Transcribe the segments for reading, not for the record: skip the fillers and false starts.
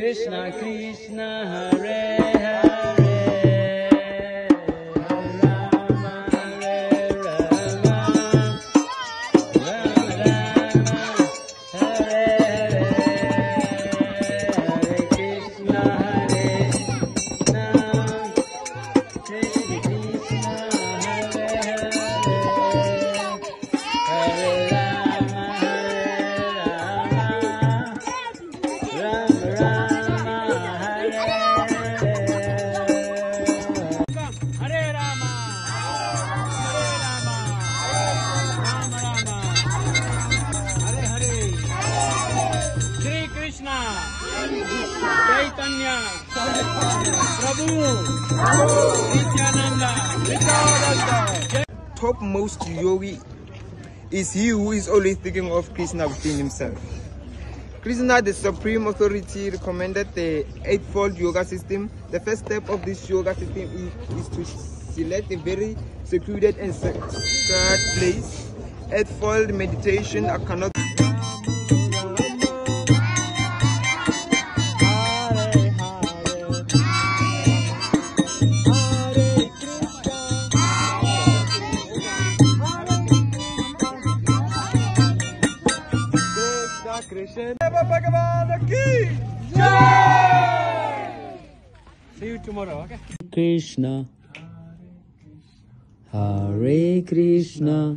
Krishna Krishna Hare Hare Chaitanya Prabhu Nityananda. Topmost yogi is he who is always thinking of Krishna within himself. Krishna, the supreme authority, recommended the eightfold yoga system. The first step of this yoga system is to select a very secluded and sacred place. Eightfold meditation cannot. See you tomorrow, okay? Krishna Hare Krishna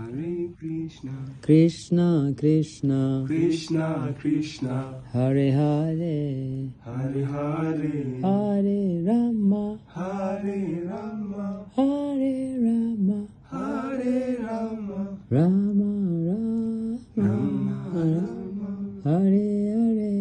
Krishna Krishna Krishna Krishna Hare Hare Hare Hare Hare Rama Hare Rama Hare Rama Hare Rama Rama Rama Hare Hare.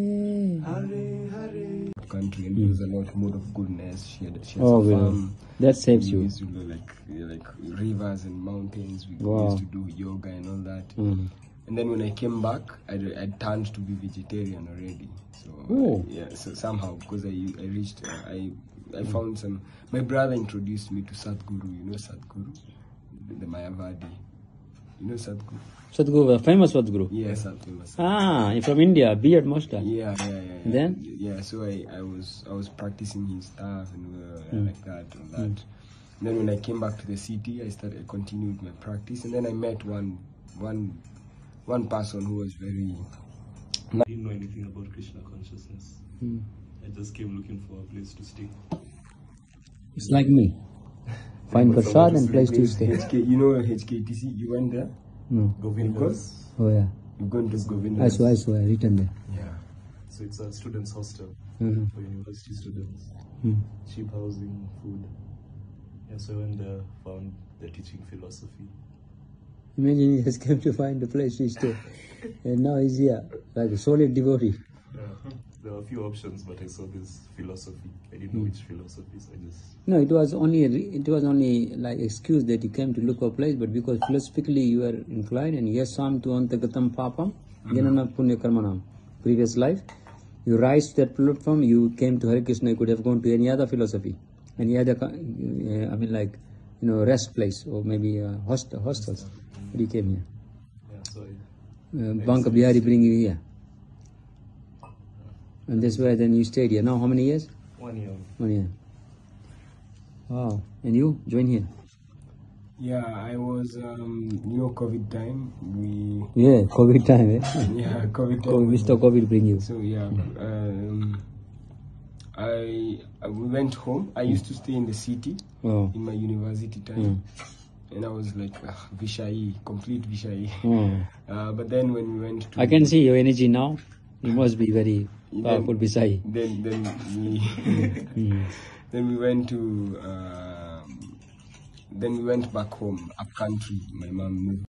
Country, and there was a lot more of goodness. She has Oh, a really? farm. That saves We you. used to do like rivers and mountains. We Wow. used to do yoga and all that. Mm. And then when I came back, I turned to be vegetarian already. So Oh. yeah, so somehow because I reached, I found some. My brother introduced me to Sadhguru. You know Sadhguru, the Mayavadi. You know Sadhguru? Sadhguru, famous Sadhguru. Yeah, Sadhguru. Ah, you're from India, beard mustache. Yeah. Then? Yeah, so I was practicing his stuff and like that and that. And then when I came back to the city, I continued my practice, and then I met one person who was very. I didn't know anything about Krishna consciousness. I just came looking for a place to stay. It's like me. Find prasad and place to stay. You know HKTC? You went there? No. Govinda's. Oh yeah. You've gone to Govinda? I saw written there. Yeah. So it's a student's hostel Mhm. for university students. Mm. Cheap housing, food. Yeah, so I went there, found they're teaching philosophy. Imagine he has come to find a place to stay. And now he's here, like a solid devotee. There were a few options, but I saw this philosophy. I didn't know which philosophy, so I just... No, it was only like excuse that you came to look for a place, but because philosophically you were inclined, and yes, sam tu antagatam papam, janana punya karmanam, previous life, you rise to that platform, you came to Hare Krishna, you could have gone to any other philosophy, any other, rest place, or maybe hostels, but you came here. Yeah, so Banka Bihari bring you here. And that's why then you stayed here. Now how many years? 1 year. 1 year. Wow. And you join here? Yeah, I was, COVID time. Yeah, COVID time, eh? Yeah, COVID time. Mr. COVID bring you. So yeah, we went home. I used to stay in the city Oh. in my university time, and I was like Vishai, complete Vishai. Oh. But then when we went to, I can see your energy now. You must be very powerful, Visai. then we went to then we went back home, up country. My mom moved.